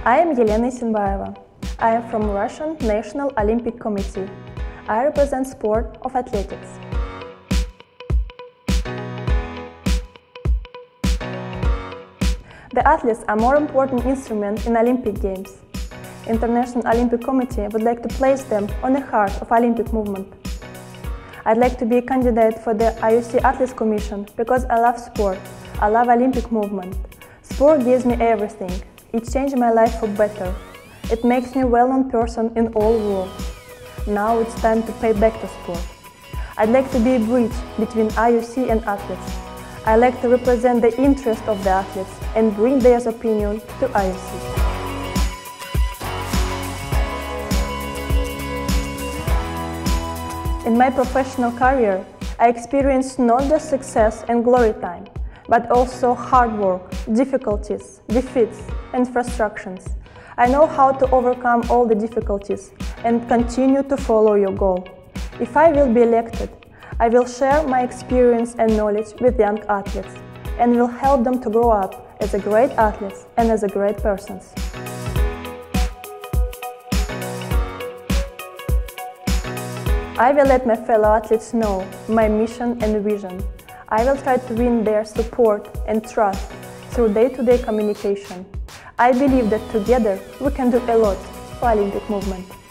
I am Elena Isinbayeva. I am from Russian National Olympic Committee. I represent sport of athletics. The athletes are more important instrument in Olympic Games. International Olympic Committee would like to place them on the heart of Olympic movement. I'd like to be a candidate for the IOC Athletes Commission because I love sport, I love Olympic movement. Sport gives me everything. It changed my life for better. It makes me a well-known person in all world. Now it's time to pay back to sport. I'd like to be a bridge between IOC and athletes. I like to represent the interest of the athletes and bring their opinion to IOC. In my professional career, I experienced not just success and glory time, but also hard work, difficulties, defeats, and frustrations. I know how to overcome all the difficulties and continue to follow your goal. If I will be elected, I will share my experience and knowledge with young athletes and will help them to grow up as a great athletes and as a great persons. I will let my fellow athletes know my mission and vision. I will try to win their support and trust through day-to-day communication. I believe that together we can do a lot for Olympic movement.